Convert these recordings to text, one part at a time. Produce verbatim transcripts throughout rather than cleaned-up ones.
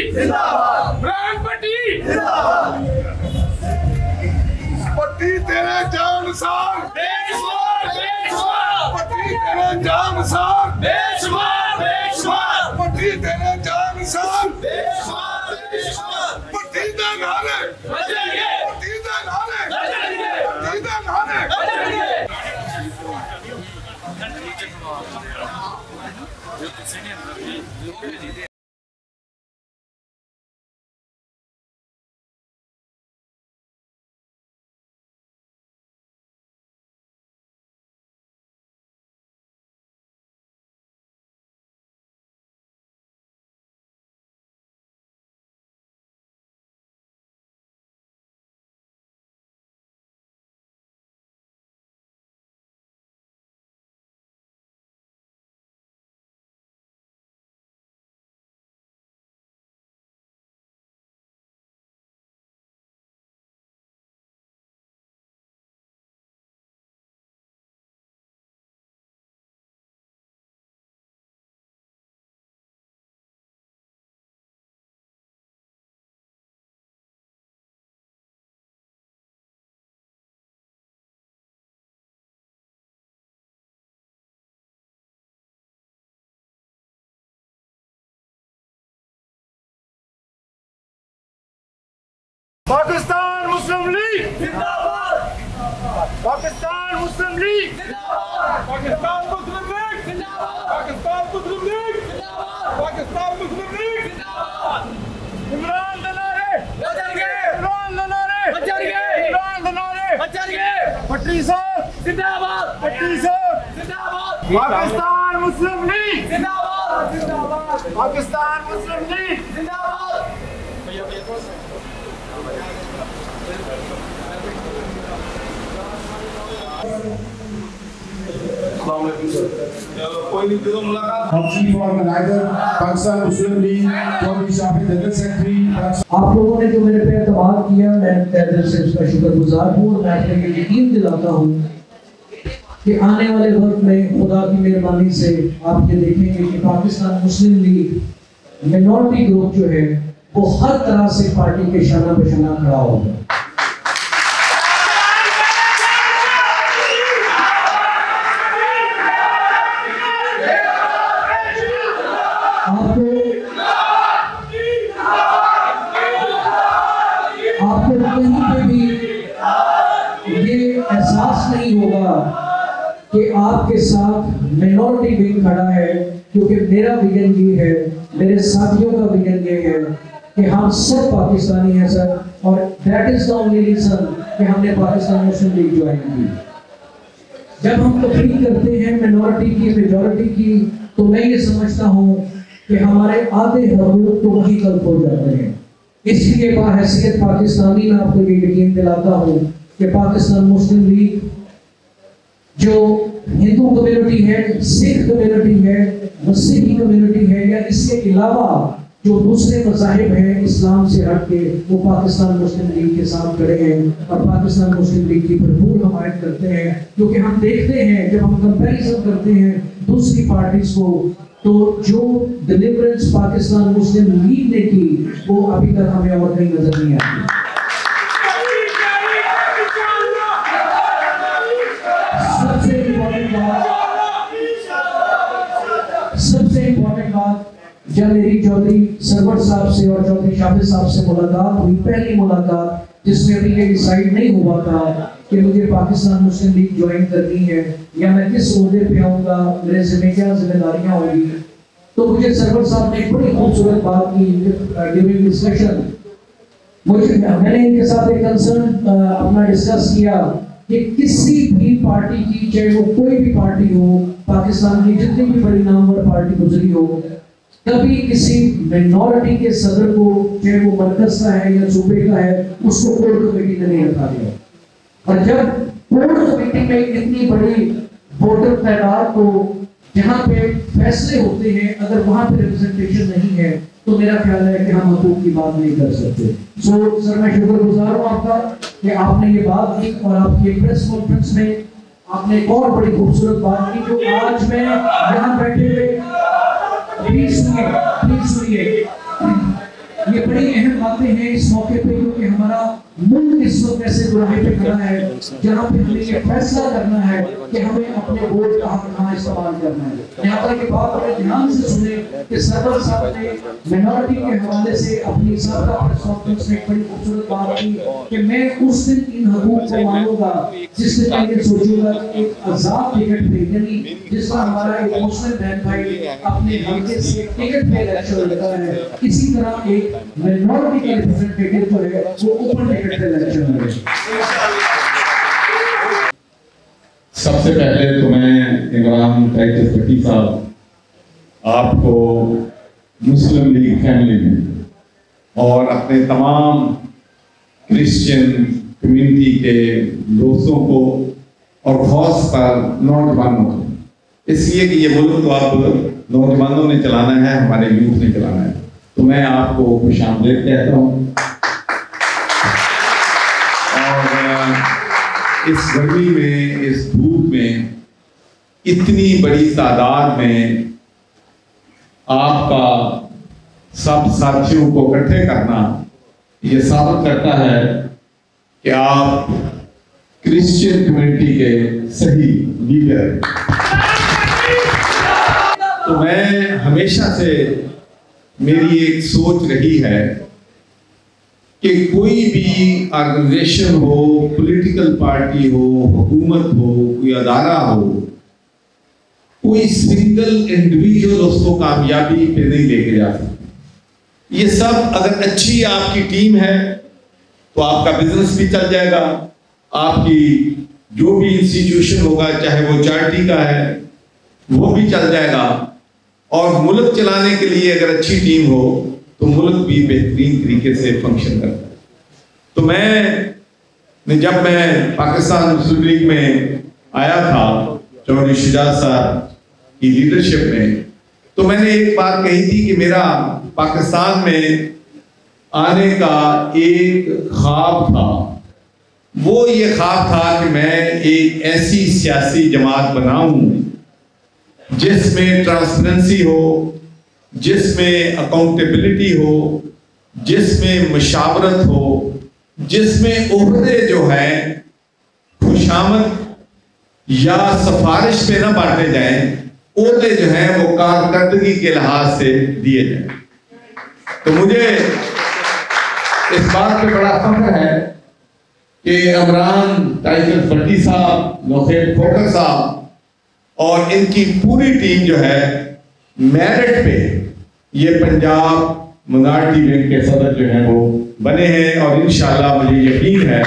عمران بٹی پٹی تیرے جان سار بے شمار بے شمار پٹی تیرے جان سار بے شمار بے شمار پٹی تیرے جان سار بے شمار بے شمار پٹی دے نعرے بچیں گے پٹی دے نعرے بچیں گے پٹی دے نعرے بچیں گے Pakistan Muslim League Pakistan Muslim League Pakistan Muslim League Pakistan Muslim League Pakistan Muslim League Imran دنارے بچیں گے عمران دنارے بچیں گے عمران دنارے بچیں گے پٹی صاحب زندہ باد پٹی صاحب زندہ باد پاکستان مسلم لیگ زندہ باد پاکستان مسلم لیگ زندہ باد ہم chief organiser Pakistan Muslim League Chaudhry Shahid general secretary آپ لوگوں نے جو میرے پہ اعتماد کیا میں تہ دل سے اس کا شکر گزار ہوں اور میں آپ کو یہ یقین دلاتا ہوں کہ آنے والے وقت میں خدا کی مہربانی سے آپ یہ دیکھیں گے کہ Pakistan Muslim League minority group جو ہے وہ ہر طرح سے پارٹی کے شانہ بہ شانہ کھڑا ہوگا. آپ کو کہیں پہ بھی یہ احساس نہیں ہوگا کہ آپ کے ساتھ مینورٹی ونگ کھڑا ہے, کیونکہ میرا ویژن یہ ہے, میرے ساتھیوں کا ویژن یہ ہے کہ ہم سب پاکستانی ہیں سر, اور that is the only reason کہ ہم نے پاکستان مسلم لیگ جوائن کی. جب ہم تقریر کرتے ہیں مینورٹی کی میجورٹی کی تو میں یہ سمجھتا ہوں کہ ہمارے آدھے حقوق تو وہی غلط ہو جاتے ہیں. اس لیے بحیثیت پاکستانی میں آپ کو یہ یقین دلاتا ہوں کہ پاکستان مسلم لیگ جو ہندو کمیونٹی ہے, سکھ کمیونٹی ہے, مسیحی کمیونٹی ہے, یا اس کے علاوہ جو دوسرے مذاہب ہیں اسلام سے ہٹ کے, وہ پاکستان مسلم لیگ کے ساتھ کھڑے ہیں اور پاکستان مسلم لیگ کی بھرپور حمایت کرتے ہیں. کیونکہ ہم دیکھتے ہیں جب ہم کمپیریزن کرتے ہیں دوسری پارٹیز کو, تو جو ڈیلیورنس پاکستان مسلم لیگ نے کی وہ ابھی تک ہمیں اور کہیں نظر نہیں آتی. سب سے امپورٹنٹ بات سب سے امپورٹنٹ بات جب میری چودھری سرور صاحب سے اور چودھری شاہد صاحب سے ملاقات ہوئی, پہلی ملاقات جس میں ابھی یہ ڈیسائیڈ نہیں ہوا تھا کہ مجھے پاکستان مسلم لیگ جوائن کرنی ہے یا میں کس عہدے پہ آؤں گا, میرے ذمہ کیا ذمہ داریاں ہوں گی, تو مجھے سرور صاحب نے ایک بڑی خوبصورت بات کی ڈیورنگ ڈسکشن. مجھے میں نے ان کے ساتھ ایک کنسرن اپنا ڈسکس کیا کہ کسی بھی پارٹی کی, چاہے وہ کوئی بھی پارٹی ہو, پاکستان کی جتنی بھی بڑی نامور پارٹی گزری ہو, کبھی کسی مینورٹی کے صدر کو, چاہے وہ مرکز کا ہے یا صوبے کا ہے, اس کو کور کمیٹی نے نہیں رکھا گیا. اور جب کور کمیٹی میں اتنی بڑی ووٹر تعداد کو جہاں پہ فیصلے ہوتے ہیں, اگر وہاں پہ ریپرزنٹیشن نہیں ہے تو میرا خیال ہے کہ ہم حقوق کی بات نہیں کر سکتے. سو سر میں شکر گزار ہوں آپ کا کہ آپ نے یہ بات کی, اور آپ کی پریس کانفرنس میں آپ نے ایک اور بڑی خوبصورت بات کی جو آج میں یہاں بیٹھے ہوئے, پلیز سنیے پلیز سنیے یہ بڑی اہم باتیں ہیں اس موقع پہ، کیونکہ ہمارا ملک اس وقت ایسے دوراہے پہ کھڑا ہے جہاں پہ ہمیں یہ فیصلہ کرنا ہے کہ ہمیں اپنے ووٹ کہاں کہاں استعمال کرنا ہے۔ یہاں پر کہ بات بڑے دھیان سے سنیں کہ سرور صاحب نے مینورٹی کے حوالے سے اپنی سابقہ پریس کانفرنس میں ایک بڑی خوبصورت بات کی کہ میں اس دن ان حقوق کو مانوں گا جس دن میں یہ سوچوں گا کہ ایک آزاد ٹکٹ پہ، یعنی جس طرح ہمارا ایک مسلم بہن بھائی اپنے حلقے سے ٹکٹ پہ الیکشن لڑتا ہے، اسی طرح ایک مینورٹی کا ریپرزنٹیٹیو جو ہے وہ اوپن ٹکٹ پہ الیکشن لڑے۔ سب سے پہلے تو میں عمران ٹائٹل بھٹی صاحب آپ کو مسلم لیگ فیملی میں اور اپنے تمام کرسچن کمیونٹی کے دوستوں کو اور خاص پر نوجوانوں کو، اس لیے کہ یہ ملک تو اب نوجوانوں نے چلانا ہے، ہمارے یوتھ نے چلانا ہے، تو میں آپ کو خوش آمدید کہتا ہوں۔ اور اس گرمی میں، اس دھوپ میں، اتنی بڑی تعداد میں آپ کا سب ساتھیوں کو اکٹھے کرنا یہ ثابت کرتا ہے کہ آپ کرسچین کمیونٹی کے صحیح لیڈر ہیں۔ تو میں ہمیشہ سے میری ایک سوچ رہی ہے کہ کوئی بھی آرگنائزیشن ہو، پولیٹیکل پارٹی ہو، حکومت ہو، کوئی ادارہ ہو، کوئی سنگل انڈیویجول اس کو کامیابی پہ نہیں لے کے جا سکتا۔ یہ سب اگر اچھی آپ کی ٹیم ہے تو آپ کا بزنس بھی چل جائے گا، آپ کی جو بھی انسٹیٹیوشن ہوگا چاہے وہ چارٹی کا ہے وہ بھی چل جائے گا، اور ملک چلانے کے لیے اگر اچھی ٹیم ہو تو ملک بھی بہترین طریقے سے فنکشن کرتا ہے۔ تو میں جب میں پاکستان مسلم لیگ میں آیا تھا چودھری شجاعت صاحب کی لیڈرشپ میں، تو میں نے ایک بات کہی تھی کہ میرا پاکستان میں آنے کا ایک خواب تھا، وہ یہ خواب تھا کہ میں ایک ایسی سیاسی جماعت بناؤں جس میں ٹرانسپیرنسی ہو، جس میں اکاؤنٹیبلٹی ہو، جس میں مشاورت ہو، جس میں عہدے جو ہیں خوشامد یا سفارش پہ نہ بانٹے جائیں، عہدے جو ہیں وہ کارکردگی کے لحاظ سے دیے جائیں۔ تو مجھے اس بات پہ بڑا فخر ہے کہ عمران ٹائٹل بھٹی صاحب، نوخیل کھوکھر صاحب اور ان کی پوری ٹیم جو ہے میرٹ پہ یہ پنجاب منارٹی ونگ کے صدر جو ہیں وہ بنے ہیں، اور انشاءاللہ مجھے یقین ہے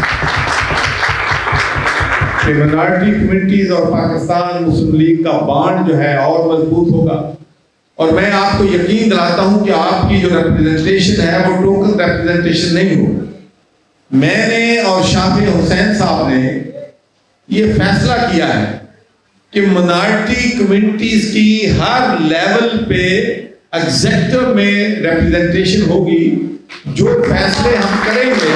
کہ منارٹی کمیونٹیز اور پاکستان مسلم لیگ کا بانڈ جو ہے اور مضبوط ہوگا۔ اور میں آپ کو یقین دلاتا ہوں کہ آپ کی جو ریپرزنٹیشن ہے وہ ٹوکن ریپرزنٹیشن نہیں ہوگی۔ میں نے اور شافی حسین صاحب نے یہ فیصلہ کیا ہے کہ منارٹی کمیونٹیز کی ہر لیول پہ ایگزیکٹو میں ریپرزنٹیشن ہوگی۔ جو فیصلے ہم کریں گے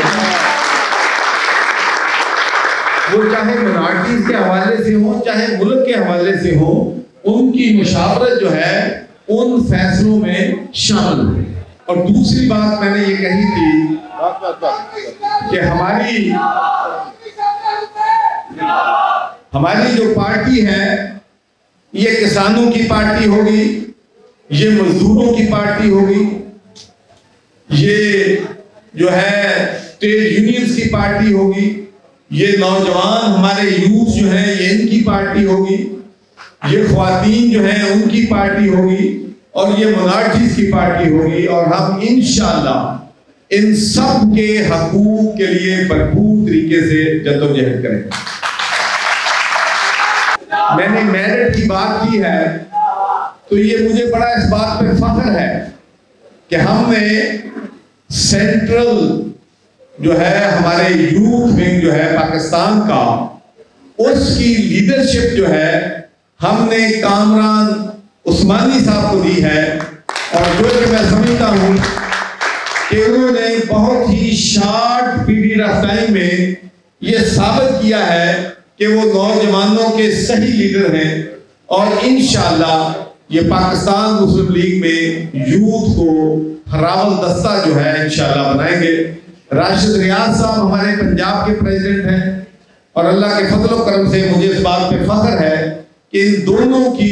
وہ چاہے منارٹیز کے حوالے سے ہوں چاہے ملک کے حوالے سے ہوں، ان کی مشاورت جو ہے ان فیصلوں میں شامل ہے۔ اور دوسری بات میں نے یہ کہی تھی کہ ہماری ہماری جو پارٹی ہے یہ کسانوں کی پارٹی ہوگی، یہ مزدوروں کی پارٹی ہوگی، یہ جو ہے ٹریڈ یونینز کی پارٹی ہوگی، یہ نوجوان ہمارے یوتھ جو ہیں یہ ان کی پارٹی ہوگی، یہ خواتین جو ہیں ان کی پارٹی ہوگی، اور یہ منارٹیز کی پارٹی ہوگی، اور ہم انشاءاللہ ان سب کے حقوق کے لیے بھرپور طریقے سے جدوجہد کریں گے۔ میں نے میرٹ کی بات کی ہے تو یہ مجھے بڑا اس بات پہ فخر ہے کہ ہم نے سینٹرل جو ہے ہمارے یوتھ ونگ جو ہے پاکستان کا، اس کی لیڈرشپ جو ہے ہم نے کامران عثمانی صاحب کو دی ہے، اور جو کہ میں سمجھتا ہوں کہ انہوں نے بہت ہی شارٹ پیریڈ آف ٹائم میں یہ ثابت کیا ہے کہ وہ نوجوانوں کے صحیح لیڈر ہیں، اور انشاءاللہ یہ پاکستان مسلم لیگ میں یوتھ کو راول دستہ جو ہے انشاءاللہ بنائیں گے. راشد ریاض صاحب ہمارے پنجاب کے پریزیڈنٹ ہیں اور اللہ کے فضل و کرم سے مجھے اس بات پہ فخر ہے کہ ان دونوں کی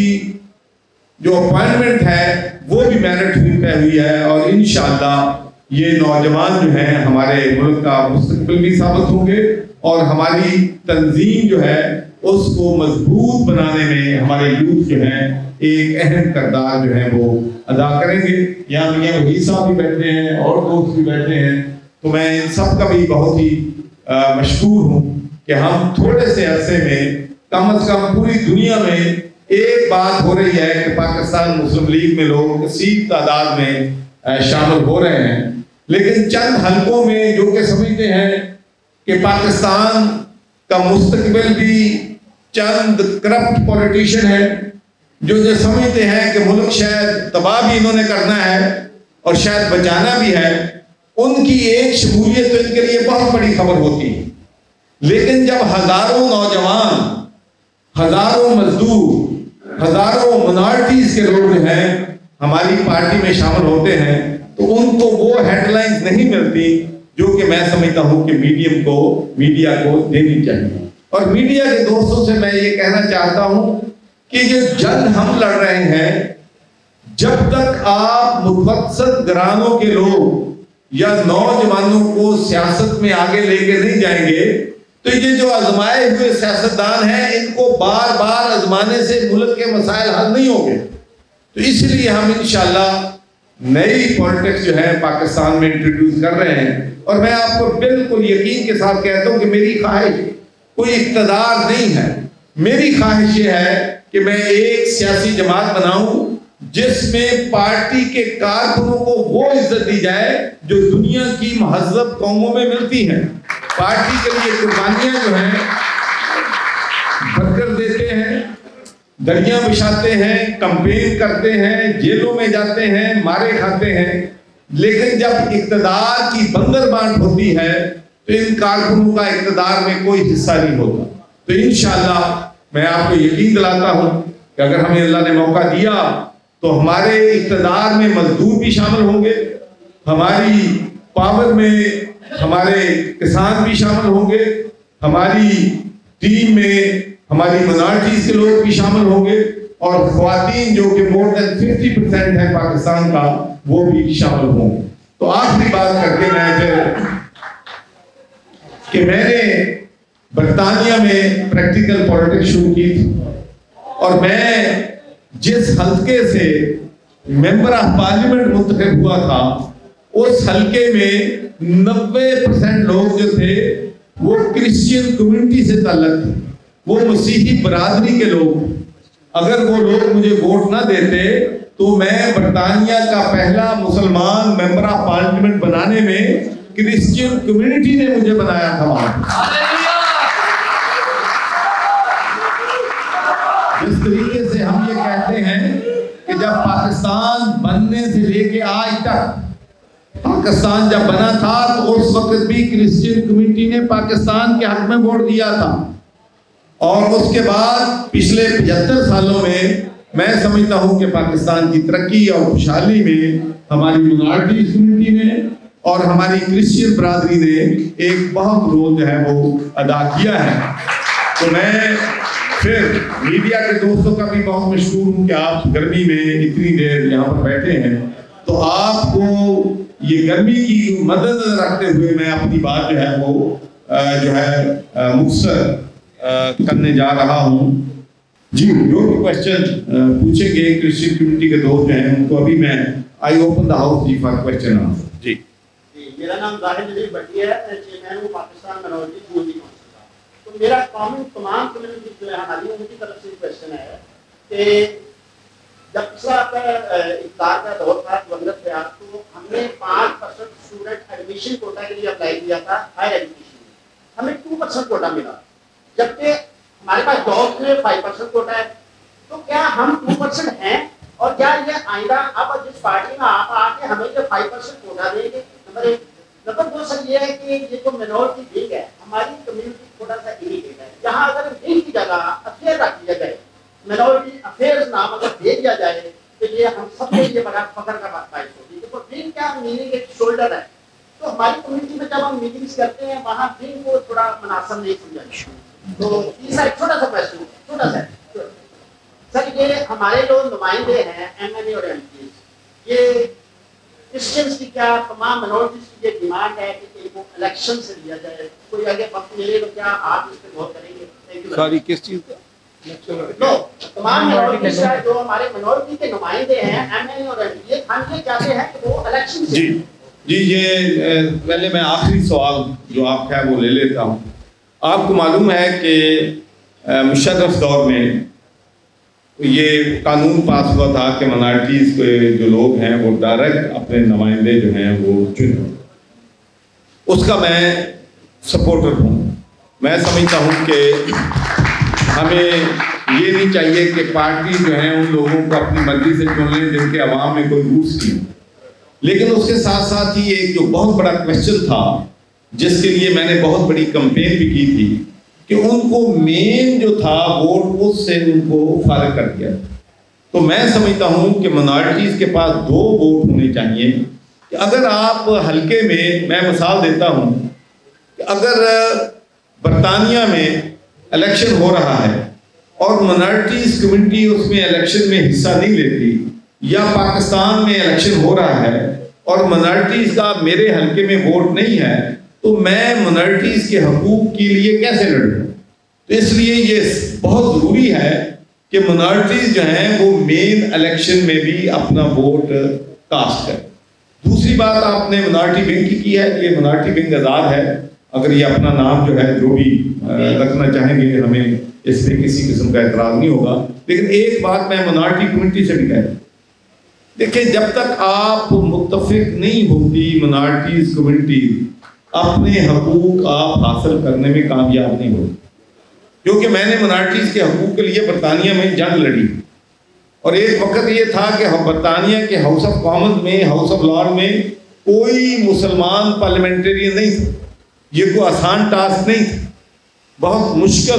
جو اپوائنٹمنٹ ہے وہ بھی میرٹ ہوئی پہ ہوئی ہے اور انشاءاللہ یہ نوجوان جو ہیں ہمارے ملک کا مستقبل بھی ثابت ہوں گے اور ہماری تنظیم جو ہے اس کو مضبوط بنانے میں ہمارے یوتھ جو ہیں ایک اہم کردار جو ہے وہ ادا کریں گے. یہاں میاں وحید صاحب بھی بیٹھے ہیں اور دوست بھی بیٹھے ہیں, تو میں ان سب کا بھی بہت ہی مشکور ہوں کہ ہم تھوڑے سے عرصے میں کم از کم پوری دنیا میں ایک بات ہو رہی ہے کہ پاکستان مسلم لیگ میں لوگ کثیر تعداد میں شامل ہو رہے ہیں, لیکن چند حلقوں میں جو کہ سمجھتے ہیں کہ پاکستان کا مستقبل بھی چند کرپٹ پولیٹیشین ہیں جو جو سمجھتے ہیں کہ ملک شاید تباہ بھی انہوں نے کرنا ہے اور شاید بچانا بھی ہے, ان کی ایک شمولیت تو ان کے لیے بہت بڑی خبر ہوتی ہے. لیکن جب ہزاروں نوجوان, ہزاروں مزدور, ہزاروں منارٹیز کے لوگ جو ہیں ہماری پارٹی میں شامل ہوتے ہیں تو ان کو وہ ہیڈ لائنز نہیں ملتی جو کہ میں سمجھتا ہوں کہ میڈیم کو میڈیا کو دینی چاہیے. اور میڈیا کے دوستوں سے میں یہ کہنا چاہتا ہوں کہ یہ جنگ ہم لڑ رہے ہیں, جب تک آپ متوسط گرانوں کے لوگ یا نوجوانوں کو سیاست میں آگے لے کے نہیں جائیں گے تو یہ جو آزمائے ہوئے سیاستدان ہیں ان کو بار بار آزمانے سے ملک کے مسائل حل نہیں ہوں گے. تو اس لیے ہم انشاءاللہ نئی پولیٹکس جو ہے پاکستان میں انٹروڈیوس کر رہے ہیں اور میں آپ کو بالکل یقین کے ساتھ کہتا ہوں کہ میری خواہش کوئی اقتدار نہیں ہے, میری خواہش یہ ہے کہ میں ایک سیاسی جماعت بناؤں جس میں پارٹی کے کارکنوں کو وہ عزت دی جائے جو دنیا کی مہذب قوموں میں ملتی ہیں. پارٹی کے لیے قربانیاں جو ہیں بھر دیتے ہیں, دریا بچھاتے ہیں, کمپین کرتے ہیں, جیلوں میں جاتے ہیں, مارے کھاتے ہیں, لیکن جب اقتدار کی بندر بانٹ ہوتی ہے تو ان کارکنوں کا اقتدار میں کوئی حصہ نہیں ہوتا. تو انشاءاللہ میں آپ کو یقین دلاتا ہوں کہ اگر ہمیں اللہ نے موقع دیا تو ہمارے اقتدار میں مزدور بھی شامل ہوں گے, ہماری پاور میں ہمارے کسان بھی شامل ہوں گے, ہماری ٹیم میں ہماری منارٹیز کے لوگ بھی شامل ہوں گے اور خواتین جو کہ مور دین ففٹی پرسینٹ ہے پاکستان کا وہ بھی شامل ہوں گے. تو آخری بات کر کے میں پھر کہ میں نے برطانیہ میں پریکٹیکل پولیٹکس شروع کی تھی اور میں جس حلقے سے ممبر آف پارلیمنٹ منتخب ہوا تھا اس حلقے میں نوے پرسینٹ لوگ جو تھے وہ کرسچین کمیونٹی سے تعلق تھے, وہ مسیحی برادری کے لوگ. اگر وہ لوگ مجھے ووٹ نہ دیتے تو میں برطانیہ کا پہلا مسلمان ممبر آف پارلیمنٹ بنانے میں کرسچین کمیونٹی نے مجھے بنایا تھا وہاں. جس طریقے سے ہم یہ کہتے ہیں کہ جب پاکستان بننے سے لے کے آج تک, پاکستان جب بنا تھا تو اس وقت بھی کرسچین کمیونٹی نے پاکستان کے حق میں ووٹ دیا تھا اور اس کے بعد پچھلے پچہتر سالوں میں میں سمجھتا ہوں کہ پاکستان کی ترقی اور خوشحالی میں ہماری منارٹی کمیونٹی نے اور ہماری کرسچین برادری نے ایک بہت رول جو ہے وہ ادا کیا ہے. تو میں پھر میڈیا کے دوستوں کا بھی بہت مشکور ہوں کہ آپ گرمی میں اتنی دیر یہاں پر بیٹھے ہیں, تو آپ کو یہ گرمی کی مد نظر رکھتے ہوئے میں اپنی بات جو ہے وہ جو ہے مختصر کرنے جا رہا ہوں. جی جو بھی کوشچن پوچھیں گے کرسچین کمیونٹی کے دوست جو ہیں ان کو ابھی میں آئی اوپن دا ہاؤس جی فار کوشچن آنسر. جی میرا نام ظاہر نذیر بٹی ہے, میں چیئرمین ہوں پاکستان منورٹی یونٹی کونسل کا. تو میرا قومی تمام کمیونٹی جو ہے ہماری ان کی طرف سے کوشچن ہے کہ جب پچھلا اقتدار کا دور تھا گورنر تھا تو ہم نے پانچ پرسینٹ اسٹوڈنٹ ایڈمیشن کوٹا کے لیے اپلائی کیا تھا ہائر ایجوکیشن میں, ہمیں ٹو پرسینٹ کوٹا ملا, جبکہ ہمارے پاس جاب میں فائیو پرسینٹ کوٹا ہے. تو کیا ہم ٹو پرسینٹ ہیں اور کیا یہ آئندہ اب جس پارٹی میں آپ آ کے ہمیں جو فائیو پرسینٹ کوٹا دیں گے؟ نمبر ایک. نمبر دو سر یہ ہے کہ یہ جو منورٹی ونگ ہے ہماری کمیونٹی تھوڑا سا ایریگیٹ ہے, یہاں اگر ونگ کی جگہ افیئر رکھ دیا جائے, منورٹی افیئرز نام اگر دے دیا جائے تو یہ ہم سب کے لیے بڑا فخر کا باعث ہوگی. ونگ کا میننگ ایک شولڈر ہے، تو ہماری کمیونٹی میں جب ہم میٹنگس کرتے ہیں وہاں ونگ کو تھوڑا مناسب نہیں سمجھا. تو تیسرا ایک چھوٹا سا کوشچن چھوٹا سا سر، یہ ہمارے جو نمائندے ہیں ایم این اے اور ایم پی، یہ کرسچنس کی کیا تمام منورٹیز کی یہ ڈیمانڈ ہے کہ ان کو الیکشن سے لیا جائے، کوئی آگے وقت ملے تو کیا آپ اس پہ غور کریں گے؟ ساری کس چیز کا؟ نو تمام منورٹیز کا جو ہمارے منورٹی کے نمائندے ہیں ایم این اے اور ایم پی، ہم یہ چاہتے ہیں کہ وہ الیکشن سے. جی جی یہ پہلے میں آخری سوال جو آپ کا ہے وہ لے لیتا ہوں. آپ کو معلوم ہے کہ مشرف دور میں یہ قانون پاس ہوا تھا کہ منارٹیز کے جو لوگ ہیں وہ ڈائریکٹ اپنے نمائندے جو ہیں وہ چنیں. اس کا میں سپورٹر ہوں. میں سمجھتا ہوں کہ ہمیں یہ نہیں چاہیے کہ پارٹی جو ہیں ان لوگوں کو اپنی مرضی سے چن لیں جن کے عوام میں کوئی روس نہیں. لیکن اس کے ساتھ ساتھ ہی ایک جو بہت بڑا کویسچن تھا جس کے لیے میں نے بہت بڑی کمپین بھی کی تھی کہ ان کو مین جو تھا ووٹ اس سے ان کو فارغ کر دیا. تو میں سمجھتا ہوں کہ منارٹیز کے پاس دو ووٹ ہونے چاہیے. کہ اگر آپ حلقے میں، میں مثال دیتا ہوں کہ اگر برطانیہ میں الیکشن ہو رہا ہے اور منارٹیز کمیونٹی اس میں الیکشن میں حصہ نہیں لیتی، یا پاکستان میں الیکشن ہو رہا ہے اور منارٹیز کا میرے حلقے میں ووٹ نہیں ہے، تو میں منارٹیز کے حقوق کے لیے کیسے لڑوں؟ تو اس لیے یہ بہت ضروری ہے کہ منارٹیز جو ہیں وہ مین الیکشن میں بھی اپنا ووٹ کاسٹ کریں. دوسری بات آپ نے منارٹی ونگ کی کی ہے. یہ منارٹی ونگ آزاد ہے، اگر یہ اپنا نام جو ہے جو بھی رکھنا چاہیں گے ہمیں اس پہ کسی قسم کا اعتراض نہیں ہوگا. لیکن ایک بات میں منارٹی کمیونٹی سے بھی کہتا ہوں، دیکھیں جب تک آپ متفق نہیں ہوتی منارٹیز کمیونٹی، اپنے حقوق آپ حاصل کرنے میں کامیاب نہیں ہوتی. کیونکہ میں نے منارٹیز کے حقوق کے لیے برطانیہ میں جنگ لڑی، اور ایک وقت یہ تھا کہ برطانیہ کے ہاؤس آف کامنز میں، ہاؤس آف لارڈ میں کوئی مسلمان پارلیمنٹرین نہیں تھا. یہ کوئی آسان ٹاسک نہیں تھا، بہت مشکل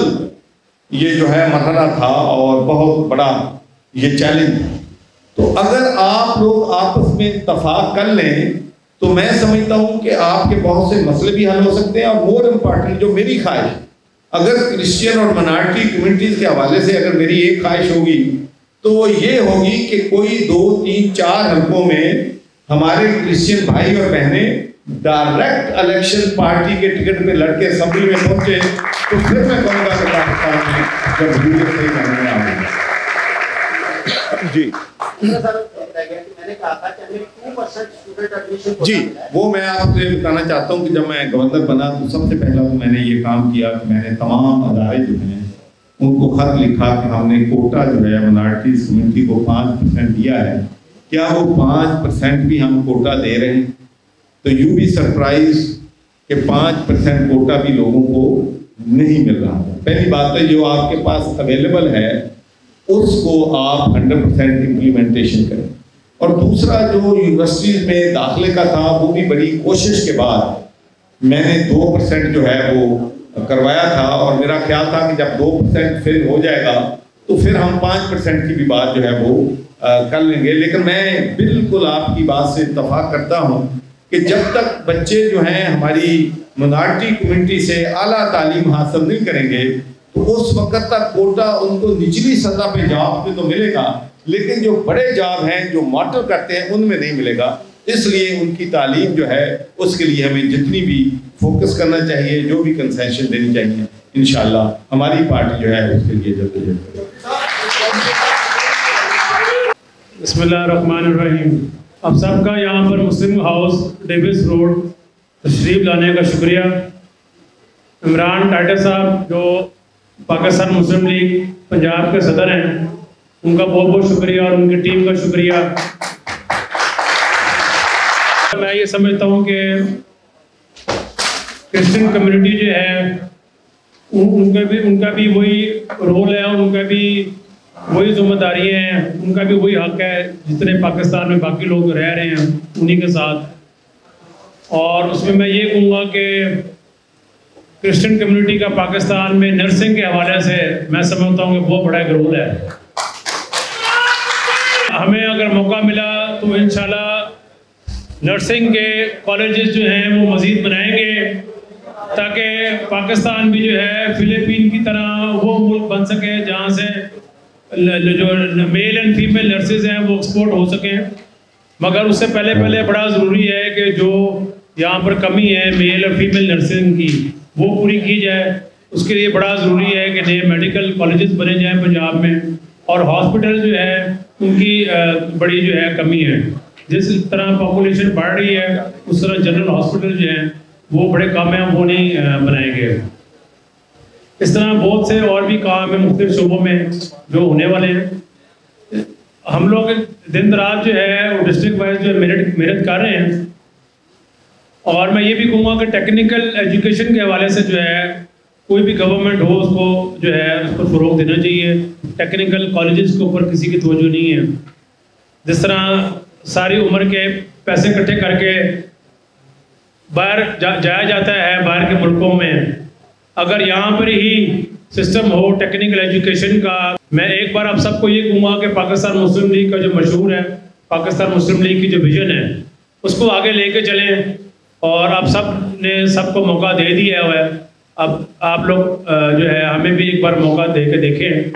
یہ جو ہے مرحلہ تھا اور بہت بڑا یہ چیلنج تھا. تو اگر آپ لوگ آپس میں اتفاق کر لیں تو میں سمجھتا ہوں کہ آپ کے بہت سے مسئلے بھی حل ہو سکتے ہیں. اور مور امپارٹنٹ جو میری خواہش، اگر کرسچین اور منارٹی کمیونٹیز کے حوالے سے اگر میری ایک خواہش ہوگی تو وہ یہ ہوگی کہ کوئی دو تین چار حلقوں میں ہمارے کرسچین بھائی اور بہنیں ڈائریکٹ الیکشن پارٹی کے ٹکٹ پہ لڑ کے اسمبلی میں پہنچے، تو پھر میں کہوں گا کہ پاکستان میں جب حدود صحیح کرنے میں آئے گا. جی جی وہ میں آپ سے بتانا چاہتا ہوں کہ جب میں گورنر بنا تو سب سے پہلا تو میں نے یہ کام کیا کہ میں نے تمام ادارے جو ہیں ان کو خط لکھا کہ ہم نے کوٹا جو ہے منارٹیز کمیونٹی کو پانچ پرسینٹ دیا ہے، کیا وہ پانچ پرسینٹ بھی ہم کوٹا دے رہے ہیں؟ تو یوں بھی سرپرائز کہ پانچ پرسینٹ کوٹا بھی لوگوں کو نہیں مل رہا ہے. پہلی بات ہے جو آپ کے پاس اویلیبل ہے اس کو آپ ہنڈریڈ پرسینٹ امپلیمنٹیشن کریں. اور دوسرا جو یونیورسٹیز میں داخلے کا تھا وہ بھی بڑی کوشش کے بعد میں نے دو پرسینٹ جو ہے وہ کروایا تھا، اور میرا خیال تھا کہ جب دو پرسینٹ فل ہو جائے گا تو پھر ہم پانچ پرسینٹ کی بھی بات جو ہے وہ کر لیں گے. لیکن میں بالکل آپ کی بات سے اتفاق کرتا ہوں کہ جب تک بچے جو ہیں ہماری منارٹی کمیونٹی سے اعلیٰ تعلیم حاصل نہیں کریں گے تو اس وقت تک کوٹا ان کو نچلی سطح پہ جاب پہ تو ملے گا، لیکن جو بڑے جاب ہیں جو ماٹر کرتے ہیں ان میں نہیں ملے گا. اس لیے ان کی تعلیم جو ہے اس کے لیے ہمیں جتنی بھی فوکس کرنا چاہیے، جو بھی کنسیشن دینی چاہیے، انشاءاللہ ہماری پارٹی جو ہے اس کے لیے جلد از جلد. بسم اللہ الرحمن الرحیم. اب سب کا یہاں پر مسلم ہاؤس ڈیوس روڈ تشریف لانے کا شکریہ. عمران ٹائٹل صاحب جو پاکستان مسلم لیگ پنجاب کے صدر ہیں، ان کا بہت بہت شکریہ اور ان کی ٹیم کا شکریہ. میں یہ سمجھتا ہوں کہ کرسچن کمیونٹی جو ہے ان کا بھی ان کا بھی وہی رول ہے اور ان کا بھی وہی ذمہ داریاں ہیں، ان کا بھی وہی حق ہے جتنے پاکستان میں باقی لوگ رہ رہے ہیں انہی کے ساتھ. اور اس میں میں یہ کہوں گا کہ کرسچن کمیونٹی کا پاکستان میں نرسنگ کے حوالے سے میں سمجھتا ہوں کہ بہت بڑا ایک رول ہے. ہمیں اگر موقع ملا تو انشاءاللہ نرسنگ کے کالجز جو ہیں وہ مزید بنائیں گے تاکہ پاکستان بھی جو ہے فلپین کی طرح وہ ملک بن سکے جہاں سے جو میل اینڈ فیمیل نرسز ہیں وہ ایکسپورٹ ہو سکیں. مگر اس سے پہلے پہلے بڑا ضروری ہے کہ جو یہاں پر کمی ہے میل اور فیمیل نرسنگ کی وہ پوری کی جائے. اس کے لیے بڑا ضروری ہے کہ نئے میڈیکل کالجز بنے جائیں پنجاب میں, اور ہاسپٹل جو ہے ان کی بڑی جو ہے کمی ہے. جس طرح پاپولیشن بڑھ رہی ہے اس طرح جنرل ہاسپٹل جو ہیں وہ بڑے کام ہیں وہ نہیں بنائے گئے. اس طرح بہت سے اور بھی کام ہیں مختلف شعبوں میں جو ہونے والے ہیں. ہم لوگ دن رات جو ہے وہ ڈسٹرکٹ وائز جو ہے محنت محنت کر رہے ہیں, اور میں یہ بھی کہوں گا کہ ٹیکنیکل ایجوکیشن کے حوالے سے جو ہے کوئی بھی گورنمنٹ ہو اس کو جو ہے اس پر فروغ دینا چاہیے. ٹیکنیکل کالجز کے اوپر کسی کی توجہ نہیں ہے. جس طرح ساری عمر کے پیسے اکٹھے کر کے باہر جا جایا جاتا ہے باہر کے ملکوں میں, اگر یہاں پر ہی سسٹم ہو ٹیکنیکل ایجوکیشن کا. میں ایک بار آپ سب کو یہ کہوں گا کہ پاکستان مسلم لیگ کا جو مشہور ہے پاکستان مسلم لیگ کی جو ویژن ہے اس کو آگے لے کے چلیں, اور آپ سب نے سب کو موقع دے دیا ہوا ہے. اب آپ لوگ جو ہے ہمیں بھی ایک بار موقع دے کے دیکھیں.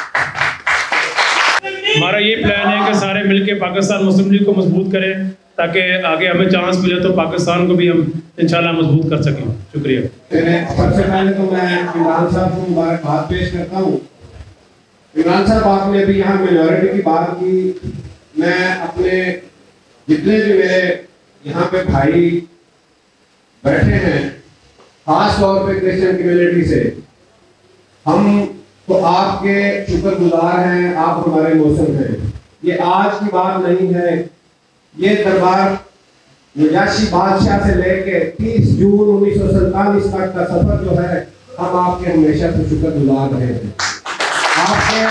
ہمارا یہ پلان ہے کہ سارے مل کے پاکستان مسلم لیگ کو مضبوط کریں تاکہ آگے ہمیں چانس ملے تو پاکستان کو بھی ہم انشاءاللہ مضبوط کر سکیں. شکریہ. سب سے پہلے تو میں عمران صاحب کو مبارکباد پیش کرتا ہوں. عمران صاحب آپ نے بھی یہاں مینورٹی کی بات کی. میں اپنے جتنے بھی میرے یہاں پہ بھائی بیٹھے ہیں خاص طور پہ کرسچن کمیونٹی سے, ہم تو آپ کے شکر گزار ہیں. آپ ہمارے موسم ہیں. یہ آج کی بات نہیں ہے. یہ دربار نجاشی بادشاہ سے لے کے تیس جون انیس سو سینتالیس تک کا سفر جو ہے ہم آپ کے ہمیشہ سے شکر گزار رہے ہیں. آپ کے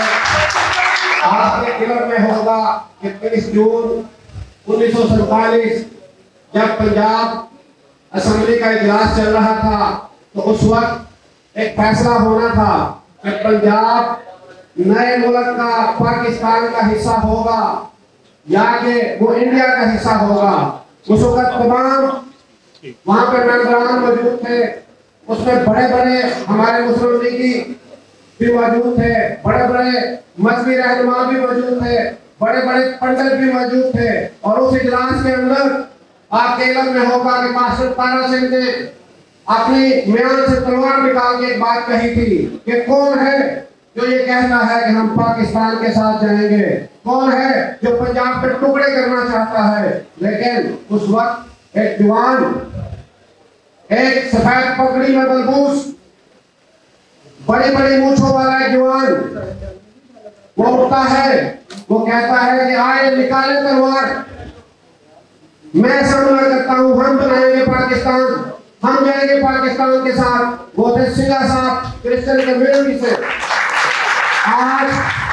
آپ کے علم میں ہوگا کہ تیس جون انیس سو سینتالیس جب پنجاب اسمبلی کا اجلاس چل رہا تھا تو اس وقت ایک فیصلہ ہونا تھا کہ پنجاب نئے ملک کا پاکستان کا حصہ ہوگا یا کہ وہ انڈیا کا حصہ ہوگا. اس وقت تمام وہاں پہ ممبران موجود تھے. اس میں بڑے بڑے ہمارے مسلم لیگی بھی موجود تھے, بڑے بڑے مذہبی رہنما بھی موجود تھے, بڑے بڑے پنڈت بھی موجود تھے. اور اس اجلاس کے اندر آپ کے علم میں ہوگا کہ ماسٹر تارا سنگھ نے اپنی میان سے تلوار نکال کے ایک بات کہی تھی کہ کون ہے جو یہ کہتا ہے کہ ہم پاکستان کے ساتھ جائیں گے, کون ہے جو پنجاب پہ ٹکڑے کرنا چاہتا ہے. لیکن اس وقت ایک جوان, ایک سفید پگڑی میں ملبوس بڑی بڑی مونچھوں والا ایک جوان وہ اٹھتا ہے, وہ کہتا ہے کہ آئے نکالے تلوار, میں سامنا کرتا ہوں, ہم بنائیں گے پاکستان, ہم جائیں گے پاکستان کے ساتھ. وہ تھے سنگا صاحب کرسچن کمیونٹی سے. آج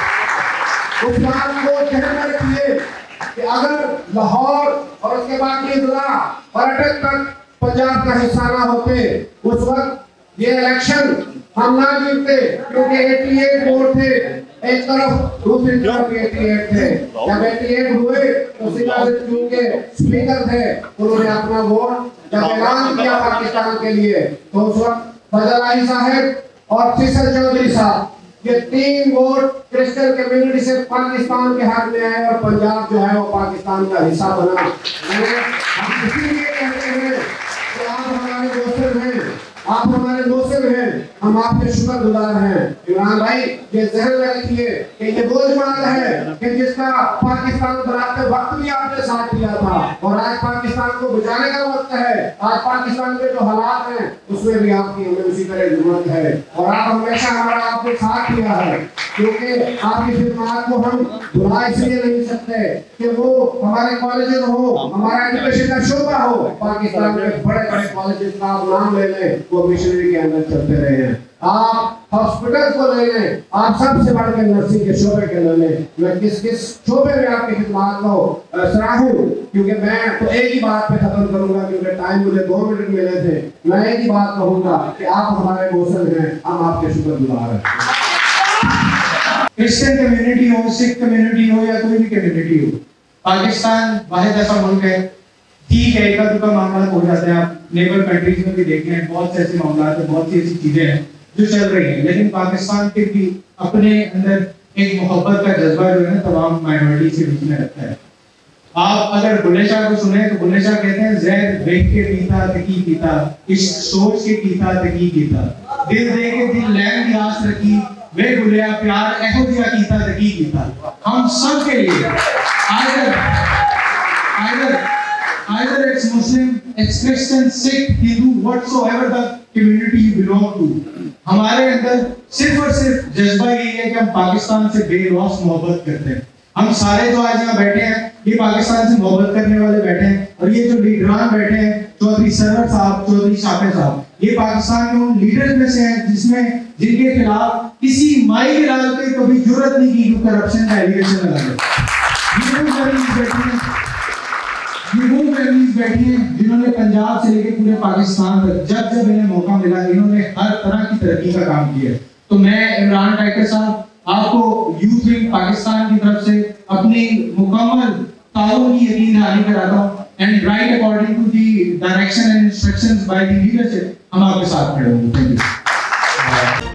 اس بات کو ذہن میں رکھیے کہ اگر لاہور اور اس کے بعد کی اضلاع اور اٹک تک پنجاب کا حصہ نہ ہوتے اس وقت یہ الیکشن ہم نہ جیتتے, کیونکہ اٹھاسی ووٹ تھے ایک طرف, دوسری طرف اٹھاسی تھے. جب اٹھاسی ہوئے تو سنگا سے چونکہ سپیکر تھے انہوں نے اپنا ووٹ جب اعلان کیا پاکستان کے لیے تو اس وقت فضل الہی صاحب اور فیصل چودھری صاحب یہ تین ووٹ کرسچن کمیونٹی سے پاکستان کے حق میں آئے اور پنجاب جو ہے وہ پاکستان کا حصہ بنا. ہم اسی لیے کہتے ہیں کہ آپ ہمارے دوست ہیں, آپ ہمارے دوست ہیں, ہم آپ کے شکر گزار ہیں. عمران بھائی یہ ذہن میں رکھیے کہ یہ وہ جماعت ہے کہ جس کا پاکستان بناتے وقت بھی آپ نے ساتھ دیا تھا, اور آج پاکستان کو بچانے کا وقت ہے. آج پاکستان کے جو حالات ہیں اس میں بھی آپ کی ہمیں اسی طرح ضرورت ہے, اور آپ ہمیشہ ہمارا آپ نے ساتھ دیا ہے. کیونکہ آپ کی خدمات کو ہم بھلا اس لیے نہیں سکتے کہ وہ ہمارے کالجز ہو, ہمارا ایجوکیشن کا شعبہ ہو, پاکستان میں بڑے بڑے کالجز کا آپ نام لے لیں وہ مشنری کے اندر چلتے رہے ہیں. آپ ہاسپٹل کو لے لیں, آپ سب سے بڑھ کے نرسنگ کے شعبے کے لے لیں. میں کس کس شعبے میں آپ کی خدمات کو سراہوں, کیونکہ میں تو ایک ہی بات پہ ختم کروں گا کیونکہ ٹائم مجھے دو منٹ ملے تھے. میں ایک ہی بات کہوں گا کہ آپ ہمارے موسم ہیں, ہم آپ کے شکر گزار ہیں. کرسچن کمیونٹی ہو, سکھ کمیونٹی ہو یا کوئی بھی کمیونٹی ہو, پاکستان واحد ایسا ملک ہے ٹھیک ہے ایک آدھ کا معاملات ہو جاتے ہیں, آپ نیبر کنٹریز میں بھی دیکھیں ہیں بہت سے ایسے معاملات ہیں, بہت سی ایسی چیزیں ہیں جو چل رہی ہیں, لیکن پاکستان کے بھی اپنے اندر ایک محبت کا جذبہ جو ہے نا تمام مائنورٹی کے بیچ میں رکھتا ہے. آپ اگر بلے شاہ کو سنیں تو بلے شاہ کہتے ہیں زہر دیکھ کے پیتا تکی پیتا, عشق سوچ کے پیتا تکی پیتا, دل دے کے دل لین کی آس رکھی وے گلیا پیار ایہو جیا کیتا تکی کیتا. ہم سب کے لیے either either either it's Muslim, it's Christian, Sikh, Hindu, whatsoever the community you belong to, ہمارے اندر صرف اور صرف جذبہ یہی ہے کہ ہم پاکستان سے بے لوث محبت کرتے ہیں. ہم سارے جو آج یہاں بیٹھے ہیں یہ پاکستان سے محبت کرنے والے بیٹھے ہیں, اور یہ جو لیڈران بیٹھے ہیں چودھری سرور صاحب, چودھری شاکر صاحب, یہ پاکستان کے ان لیڈرز میں سے ہیں جس میں جن کے خلاف کسی مائی کے لال کے کبھی جرت نہیں کی کہ کرپشن کا ایلیگیشن لگا دے. یہ وہ فیملیز بیٹھی ہیں, یہ وہ فیملیز بیٹھی ہیں جنہوں نے پنجاب سے لے کے پورے پاکستان تک جب جب انہیں موقع ملا انہوں نے ہر طرح کی ترقی کا کام کیا. تو میں عمران ٹائگر صاحب آپ کو یوتھ ونگ پاکستان کی طرف سے اپنی مکمل تعاون کی یقین دہانی کراتا ہوں, and right according to the direction and instructions by the leadership ہم آپ کے ساتھ کھڑے ہوں گے. Thank you.